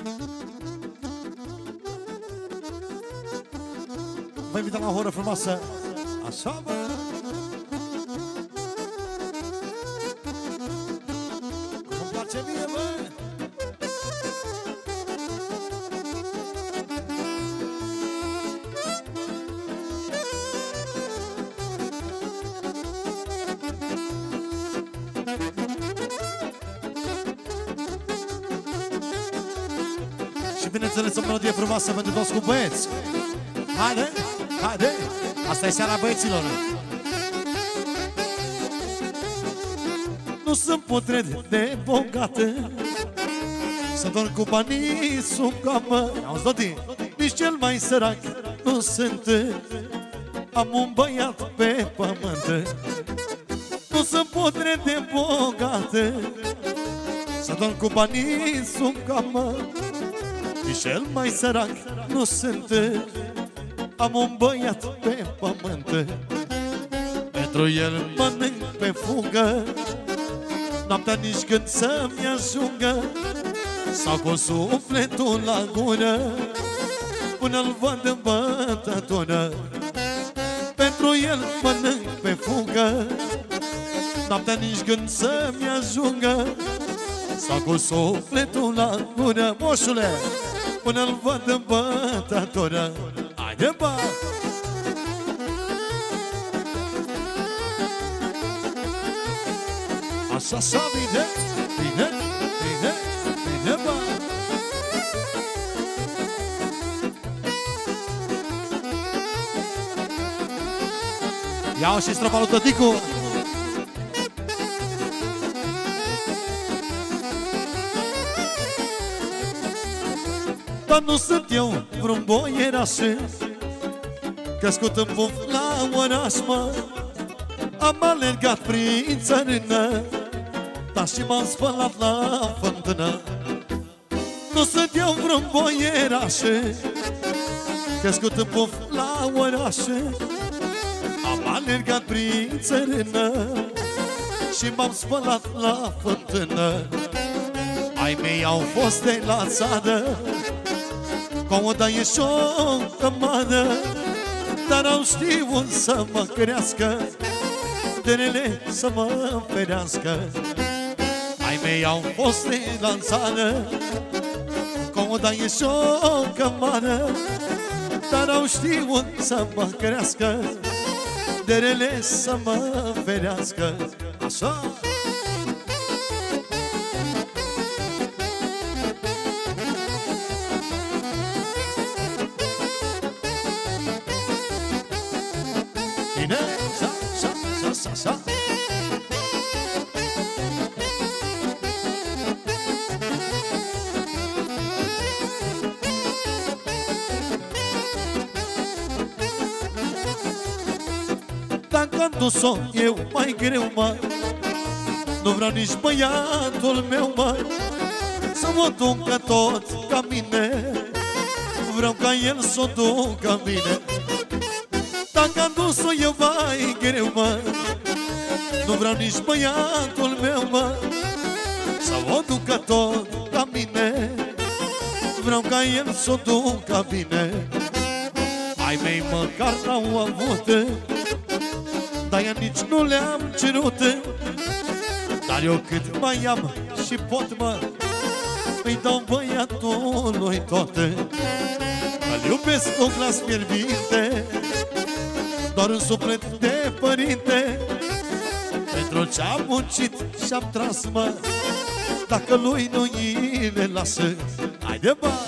Vă invităm la o oră frumoasă. Așa, bă! Cum-mi place mie, bă! Și bineînțeles o melodie frumoasă pentru toți cu băieți. Haide, haide! Asta e seara băieților. Nu sunt putred de bogată, să dorm cu banii sub gamă. Auzi, Dodi, nici cel mai sărac nu sunt. Am un băiat pe pământ. Nu sunt putred de bogată, să dorm cu banii sub gamă. Nici cel mai sărac nu sunt. Am un băiat pe pământ. Pentru el mănânc pe fugă, noaptea nici când să-mi ajungă, sau cu sufletul la gură, până-l văd în bătătură. Pentru el mănânc pe fugă, noaptea nici când să-mi ajungă, sau cu sufletul la gură, moșule, până-l văd în bătătură. Haide, bă! Așa, așa, bine, bine, bine, bine, bă! Iau și strofa lui Tăticu! Dar nu sunt eu vreun boieraș, crescut în buf la oraș, mă. Am alergat prin țărână, dar și m-am spălat la fântână. Nu sunt eu vreun boieraș, crescut în buf la oraș. Am alergat prin țărână și m-am spălat la fântână. Ai mei au fost de la țară, cu o daie și o cămadă, dar au știut să mă crească, de rele să mă ferească. Ai mei au fost de la țară, cu o daie și o cămadă, dar au știut să mă crească, de rele să mă ferească. Așa! Bine, sa, sa, sa, sa, sa. Dacă am dus-o eu mai greu, mă, nu vreau nici băiatul meu, mă, să mă ducă tot ca mine. Vreau ca el s-o ducă ca mine. Dacă am dus-o eu mai greu, mă, nu vreau nici băiatul meu, mă, să o ducă tot ca mine. Vreau ca el s-o ducă ca bine. Ai mei măcar n-au avut, dar ea nici nu le-am cerut. Dar eu cât mai am și pot, mă, îi dau băiatului tot. Îl iubesc cu glas fierbinte, doar în suflet de părinte, pentru ce-am muncit și-am tras, mă, dacă lui nu îi le lasă. Haide, bă!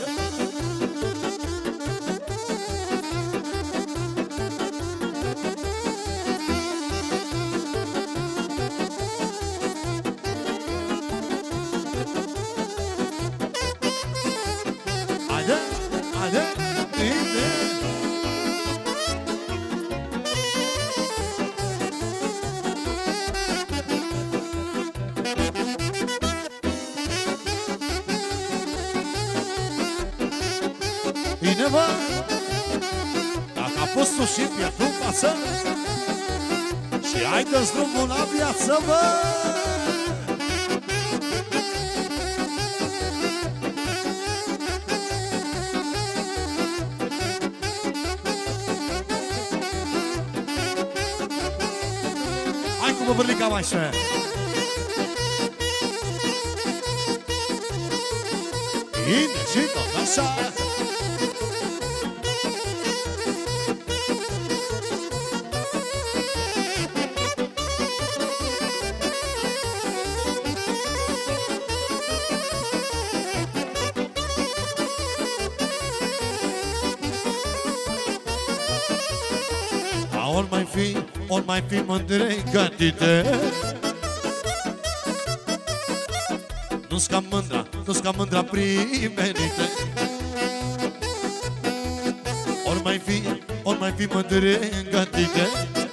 Haide, haide, bine! Bine, bă! Dacă a pus tu și pieptul în față și ai dă-ți drumul la viață, bă! bărlica mai așa. Bine și tot așa. Ori mai fi mândre gândite. Nu-s ca mândra primenite. Ori mai fi mândre gândite.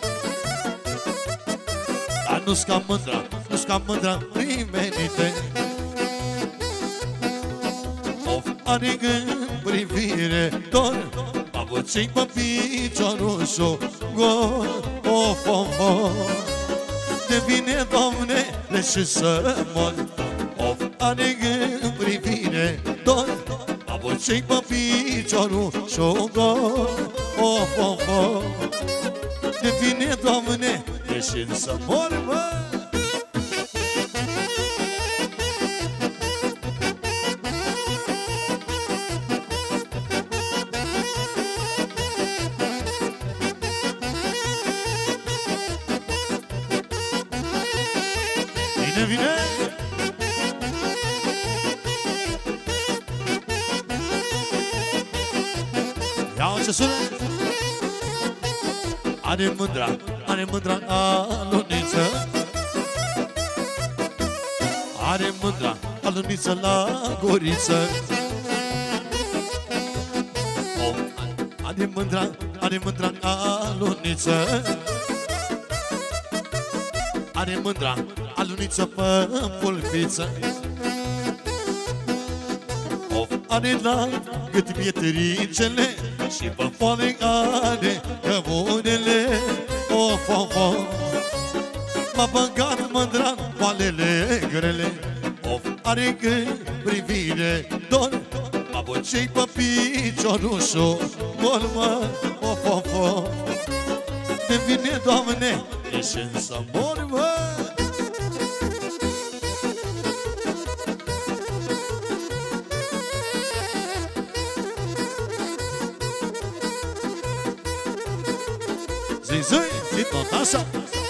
Dar nu-s ca mândra primenite. Of are în privire dor, babuței pe piciorul și-o gol. Of, of, of, de vine, Doamne, și să mor. Of, are în privire dor, babuței pe piciorul și-o gol. Of, of, of, de vine, Doamne, și să mor, mă. Vine! Ia-o ce sună! Are mândra aluniță. Are mândra aluniță la guriță. Are mândra aluniță. Are mândra aluniță pe pulpiță. Of, are la gât pietricele și pe foame are căbunele. Of, of, of, m-a băgat mândra în poalele grele. Of, are gând privire dor, babuței pe piciorul și-o gol, mă. Of, of, of, de vine, Doamne, ești să mor, mă. Zi, tot așa.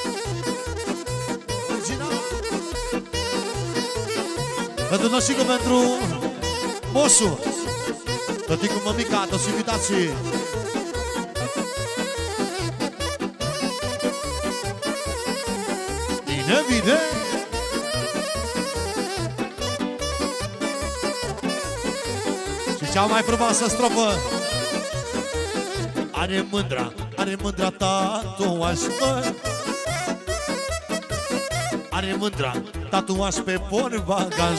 Pentru Nășicu, pentru Moșu, tăticul, mămica, toți invitații. Vine! Și cea mai frumoasă strofă. Are mândra tatuaj, mă. Are mândra tatuaj pe portbagaj.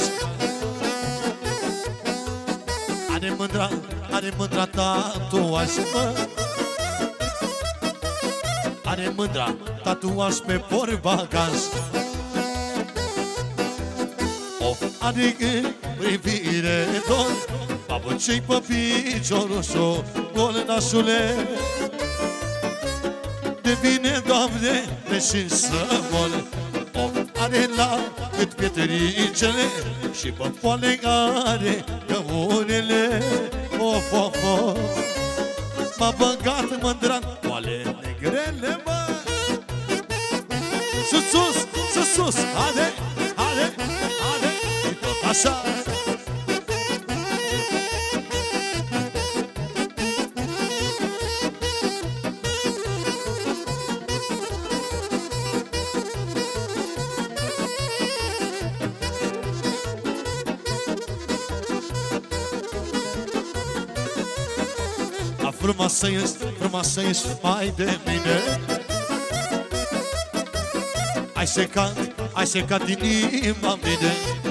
Are mândra tatuaj, mă. Are mândra tatuaj pe portbagaj. Of, are în privire dor, babuței pe piciorul și-o gol, nașule. De vine, Doamne, deși să mor. Of, are la cât pietricele și pe foale are căunele. Of, of, of, m-a băgat mândra-n poalele grele, mă. Sus, haide, și tot așa. Frumoasă ești mai de mine. Ai secat inima mine.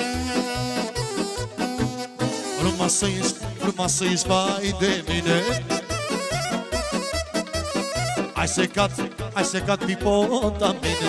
Frumoasă ești mai de mine. Ai secat pipota mine.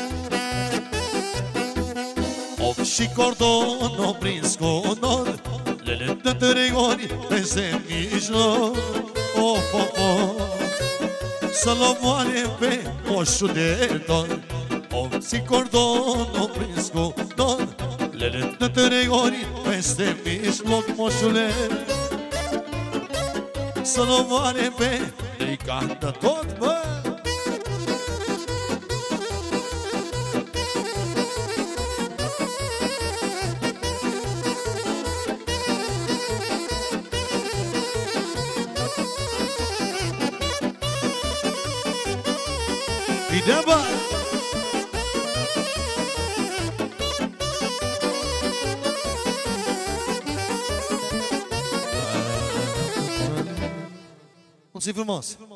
Of, și cordonul prins cu nor, lele de 3 ori peste mijloc. Of, of, of, să-l omoare pe moșul de dor. si cordon, o prins cu don. Le de 3 ori peste mijloc, moșule. Să nu moare pe tricată tot, bă. Bine, bă! Mulțumim frumos!